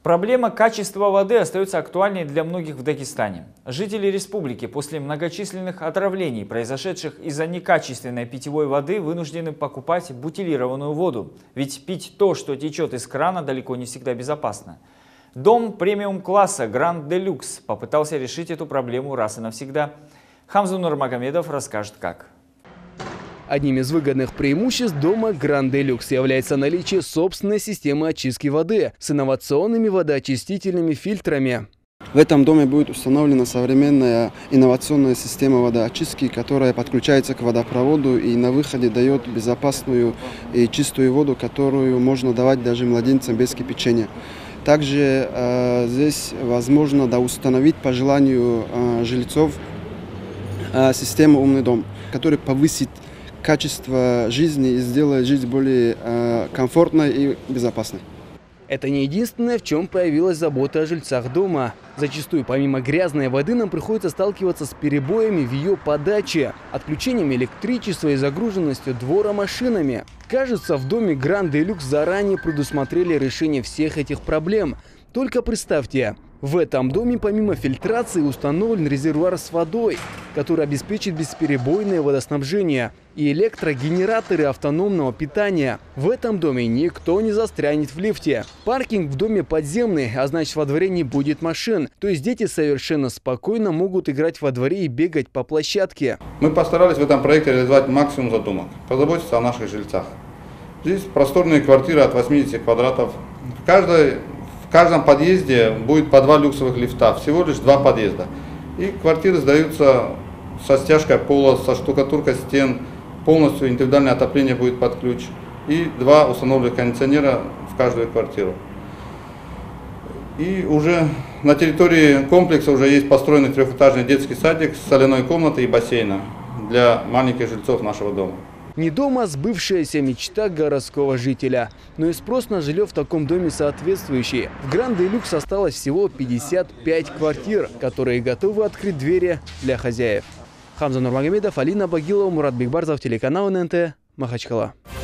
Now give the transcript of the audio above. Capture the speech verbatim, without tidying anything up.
Проблема качества воды остается актуальной для многих в Дагестане. Жители республики после многочисленных отравлений, произошедших из-за некачественной питьевой воды, вынуждены покупать бутилированную воду. Ведь пить то, что течет из крана, далеко не всегда безопасно. Дом премиум-класса Гранд Делюкс попытался решить эту проблему раз и навсегда. Хамза Нурмагомедов расскажет, как. Одним из выгодных преимуществ дома Гранд Делюкс является наличие собственной системы очистки воды с инновационными водоочистительными фильтрами. В этом доме будет установлена современная инновационная система водоочистки, которая подключается к водопроводу и на выходе дает безопасную и чистую воду, которую можно давать даже младенцам без кипячения. Также э, здесь возможно да, установить по желанию э, жильцов э, систему «Умный дом», который повысит качество жизни и сделает жизнь более э, комфортной и безопасной. Это не единственное, в чем появилась забота о жильцах дома. Зачастую, помимо грязной воды, нам приходится сталкиваться с перебоями в ее подаче, отключением электричества и загруженностью двора машинами. Кажется, в доме Гранд Делюкс заранее предусмотрели решение всех этих проблем. Только представьте, в этом доме помимо фильтрации установлен резервуар с водой, который обеспечит бесперебойное водоснабжение, и электрогенераторы автономного питания. В этом доме никто не застрянет в лифте. Паркинг в доме подземный, а значит, во дворе не будет машин. То есть дети совершенно спокойно могут играть во дворе и бегать по площадке. Мы постарались в этом проекте реализовать максимум задумок, позаботиться о наших жильцах. Здесь просторные квартиры от восьмидесяти квадратов. В каждой В каждом подъезде будет по два люксовых лифта, всего лишь два подъезда. И квартиры сдаются со стяжкой пола, со штукатуркой стен, полностью индивидуальное отопление будет под ключ. И два установленных кондиционера в каждую квартиру. И уже на территории комплекса уже есть построенный трехэтажный детский садик с соляной комнатой и бассейном для маленьких жильцов нашего дома. Не дом, а сбывшаяся мечта городского жителя. Но и спрос на жилье в таком доме соответствующий. В Гранд Делюкс осталось всего пятьдесят пять квартир, которые готовы открыть двери для хозяев. Хамза Нурмагомедов, Алина Багилова, Мурат Бекбарзов, телеканал эн эн тэ, Махачкала.